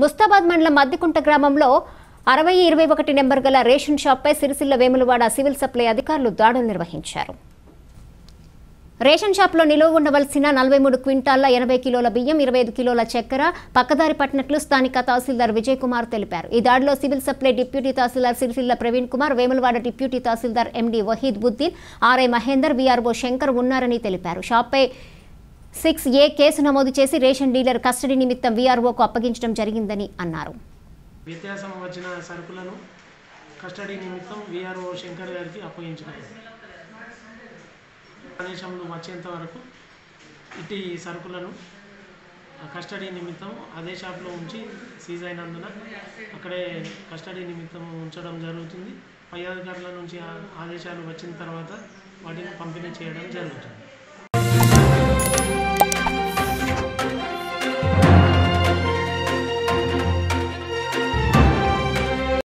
ముస్తాబాద్ మండలం మద్దికుంట గ్రామంలో 6021 నెంబర్ గల రేషన్ షాప్పై సిరిసిల్ల వేములవాడ సివిల్ సప్లై అధికారులు దాడులు నిర్వహించారు. రేషన్ షాప్లో నిలువ ఉండవలసిన 43 క్వింటాళ్ల 80 కిలోల బియ్యం, 25 కిలోల చక్కెర పక్కదారి పట్టినట్లు స్థానిక తహసీల్దార్ విజయ్ కుమార్ తెలిపారు. ఈ దాడిలో civil supply deputy tahsildar Sirisilla Praveen Kumar, Vemulawada deputy tahsildar MD Waheed Buddin, RI Mahender, VRO Shankar ఉన్నారని తెలిపారు. షాప్పై 6A కేసు నమోదు చేసి రేషన్ డీలర్ కస్టడీ నిమిత్తం వీఆర్ఓకు అప్పగించడం జరిగిందని అన్నారు. వ్యత్యాసం వచ్చిన సరుకులను కస్టడీ నిమిత్తం వీఆర్ఓ శంకర్ గారికి అప్పగించారు. ఆదేశంలో వచ్చేంత వరకు ఇటు సరుకులను కస్టడీ నిమిత్తం అదే షాప్లో ఉంచి సీజ్ అయినందున అక్కడే కస్టడీ నిమిత్తం ఉంచడం జరుగుతుంది. పై అధికారుల నుంచి ఆదేశాలు వచ్చిన తర్వాత వాటిని పంపిణీ చేయడం జరుగుతుంది.